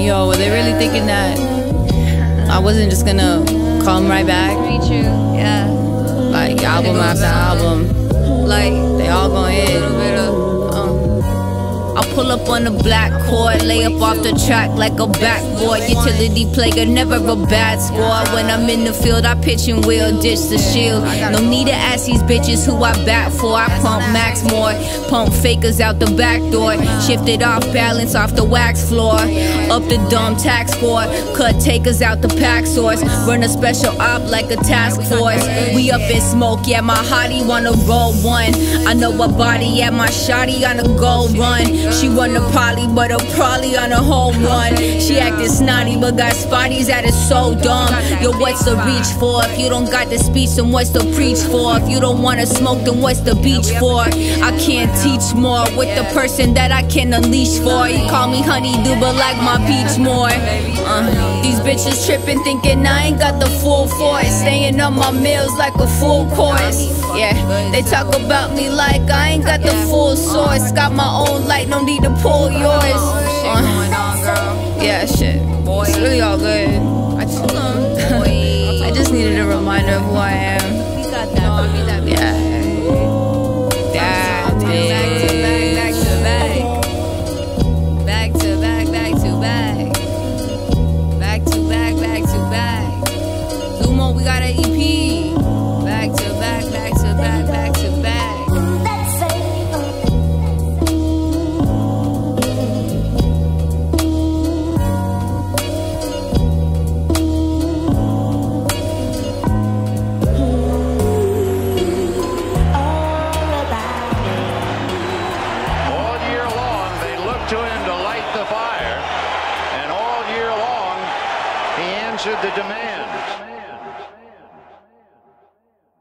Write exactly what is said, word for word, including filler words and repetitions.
Yo, were they really thinking that I wasn't just gonna come right back? Very true, yeah. Like album after album, Like, they all gon' hit. little bit of, I'll pull up on the black cord, lay up off the track like a backboard. Utility player, never a bad score. When I'm in the field, I pitch and wheel, ditch the shield. No need to ask these bitches who I bat for. I pump max more, pump fakers out the back door. Shifted off balance off the wax floor. Up the dumb tax score, cut takers out the pack source. Run a special op like a task force. We up in smoke, yeah, my hottie wanna roll one. I know a body at my shotty on a gold run. She won the poly, but her probably on a home run. She acted snotty, but got spotties that is so dumb. Yo, what's the reach for? If you don't got the speech, then what's the preach for? If you don't wanna smoke, then what's the beach for? I can't teach more with the person that I can unleash for. You call me honeydew, but like my beach more. Uh, these bitches tripping, thinking I ain't got the full force. Staying on my meals like a full course. Yeah, they talk about me like I ain't got the full source. Got my own light, no need to pull yours. Uh, yeah, shit. It's really all good. I just, I just needed a reminder of who I am. Yeah. That back to back, back to back, back to back, back to back, back to back. Zumo, we got an E P. Back to back, back to back, back to back. To him to light the fire, and all year long he answered the demand.